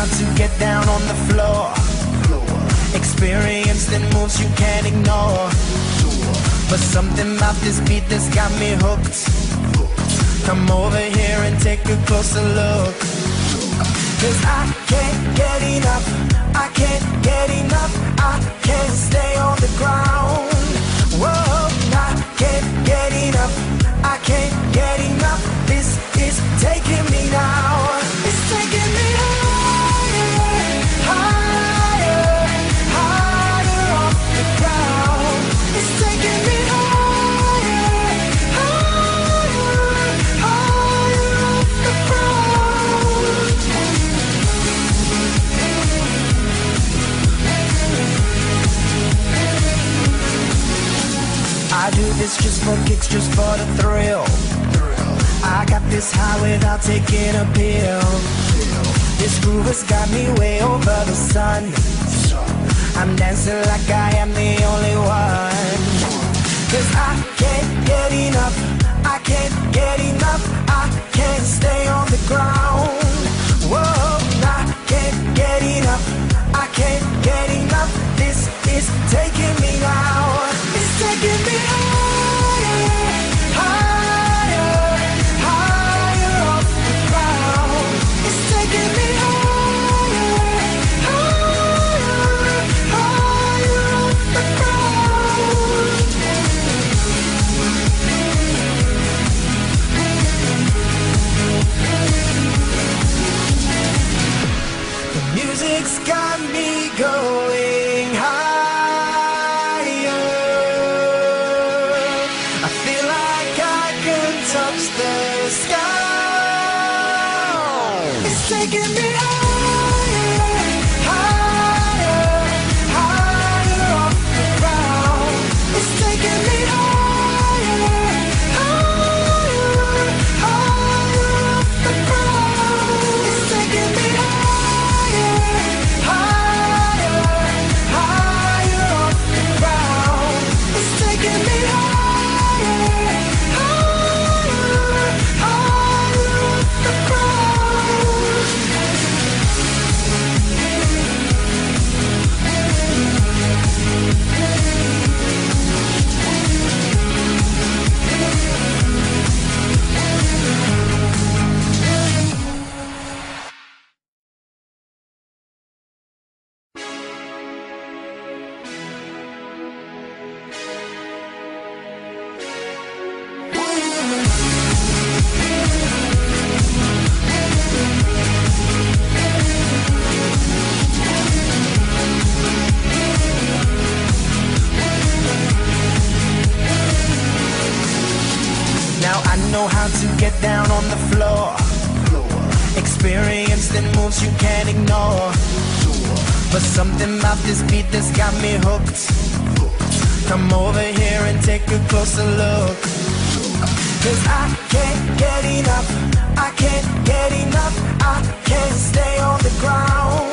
to get down on the floor. Experienced in moves you can't ignore. But something about this beat that's got me hooked. Come over here and take a closer look. 'Cause I can't get enough, I can't get enough, I can't stay on the ground. Whoa, I can't get enough, I can't get enough. This is taking me now. It's taking me higher, higher, higher off the ground. It's taking me higher, higher, higher off the ground. I do this just for kicks, just for the thrill. I got this high without taking a pill. This groove has got me way over the sun. I'm dancing like I am the only one. 'Cause I can't get enough, I can't get enough, I can't stay on the ground. Whoa, I can't get enough, I can't get enough. This is taking me now. It's taking me higher, higher, higher off the ground. It's taking me higher, higher, higher off the ground. The music's got me going higher. I feel like I can touch the sky. It's taking me higher, higher, higher off the ground. It's taking me higher, higher, higher off the ground. It's taking me higher, higher, higher off the ground. It's taking me higher, higher, higher off the ground. Now I know how to get down on the floor. Experienced in moves you can't ignore. But something about this beat that's got me hooked. Come over here and take a closer look. 'Cause I can't get enough, I can't get enough, I can't stay on the ground.